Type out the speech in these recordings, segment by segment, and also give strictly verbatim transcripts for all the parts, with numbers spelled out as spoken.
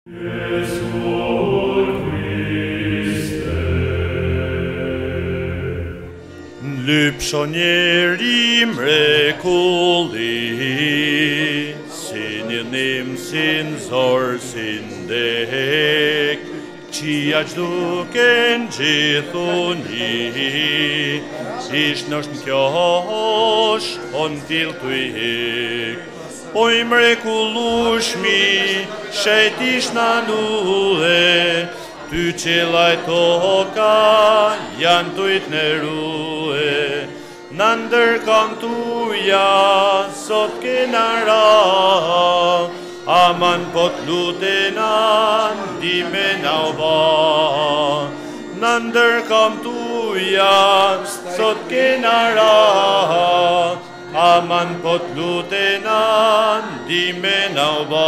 Lypsonjeri mrekulli, sinjenim sin zor sin dek, qia gjduken gjithuni, ish nështë kjosh, on til të i hek. Oj mrekullushmi, shet ish në nuhe, ty qelaj toka, janë tujt në ruhe. Në ndërkam tuja, sot kena ra, aman po t'lutena, ndime na u ba. Në ndërkam tuja, sot kena ra, aman po t'lutena, ndime na u ba.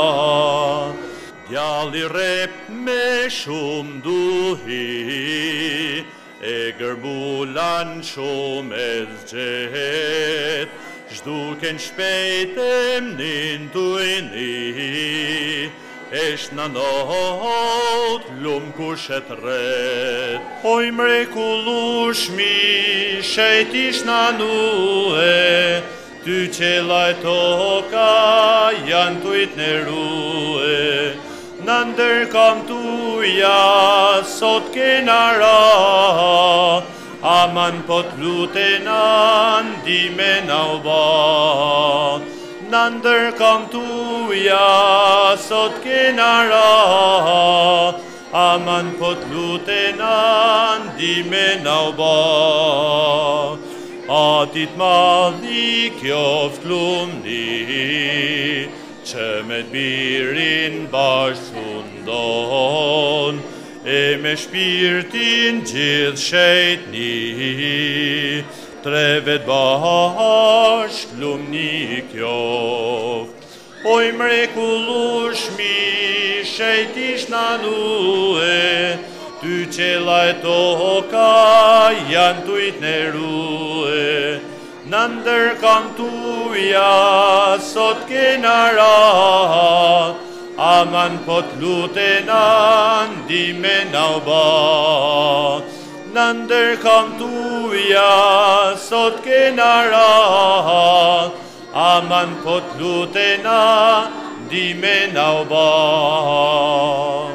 Djalli rep me shumë duhi, e gërbulan shumë e zgjet, zhduken shpejt e mnin tujni, esh në not lum kushet ret. Oj mrekullushmi, shejt ish në nuhe, ty qelaj toka, janë tujt në ruhe. Në ndërkam tuja, sot kena ra, aman po t'lutena, ndime na u ba. Në ndërkam tuja, sot kena ra, aman po t'lutena, ndime na u ba. Atit madhi kjoft lumni, që me t'birin bashkë fundon, e me shpirtin gjithë shetni, tre vet bashkë lumni kjoft. Oj mrekullushmi, shet ish në nuhe, ty qelaj toka, janë tujt në ruhe. Në ndërkam tuja, sot kena ra, aman po t'lutena, ndime na u ba. Në ndërkam tuja, sot kena ra, aman po t'lutena, ndime na u ba.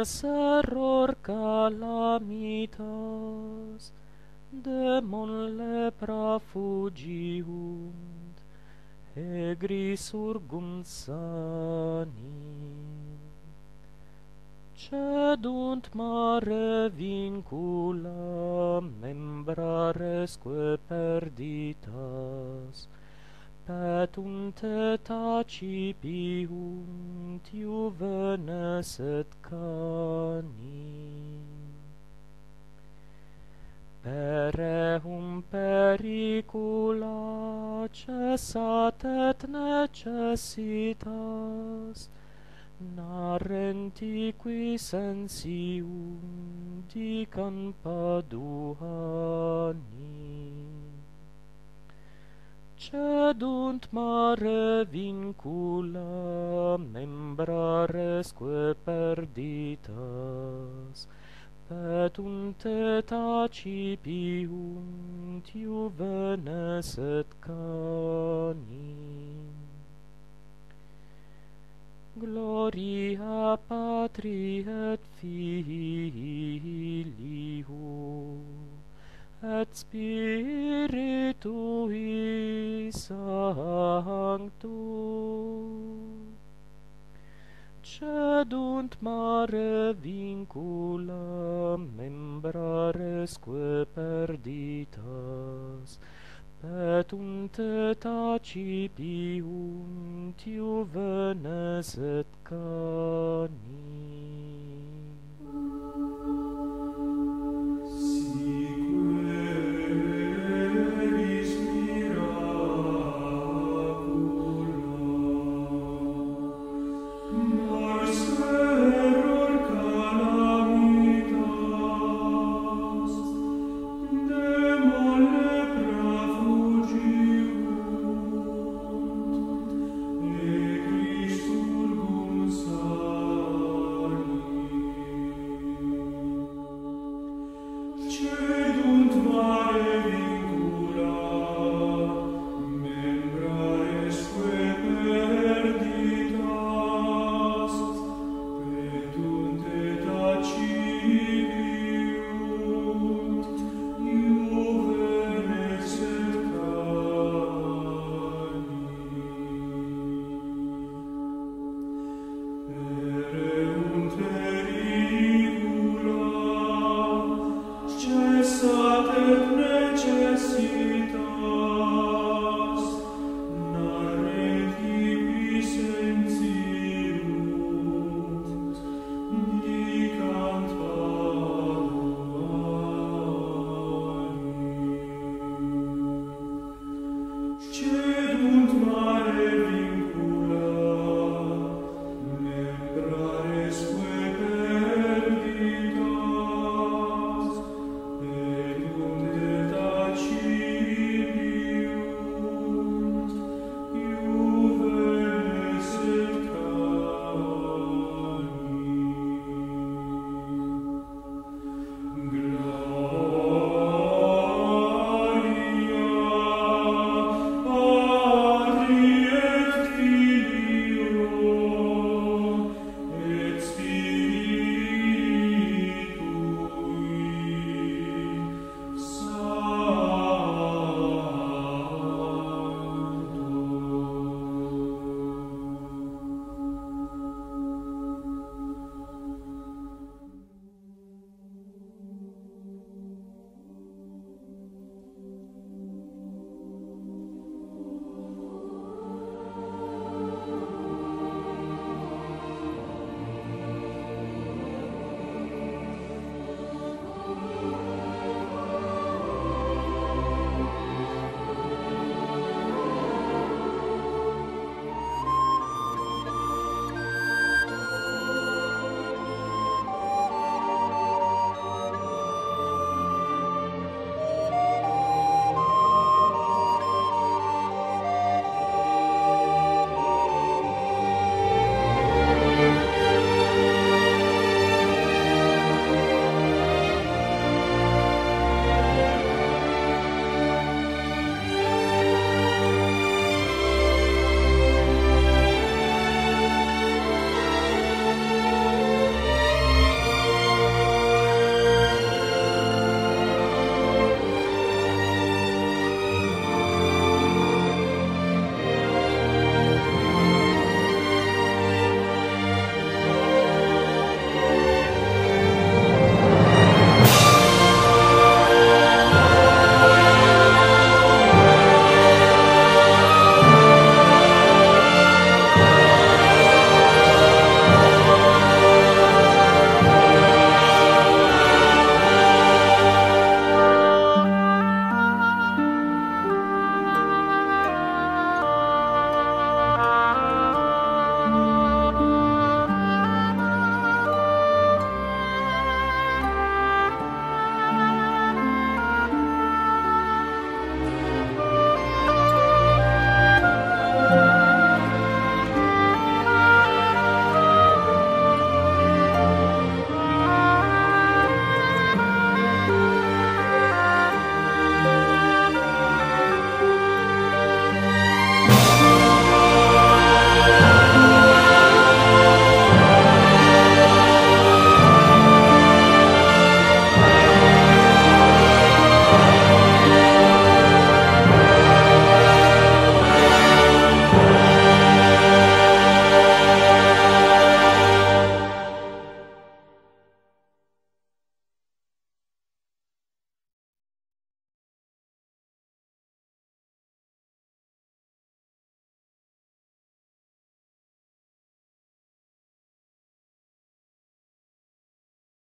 seror calamitas, demon lepra fugiunt, egris urgunt sani. Cedunt mare vincula, membraresque perditas, petunt et accipiunt juvenes et cani. Pereum pericula cessat et necessitas, narenti qui sensium dican paduani. Cedunt mare vincula, membraresque perditas, petunt et accipiunt juvenes et cani. Gloria Patri et Filio et Spiritui Sancto. Cedunt mare vincula, membraresque perditas, petunt et accipiunt juvenes et cani.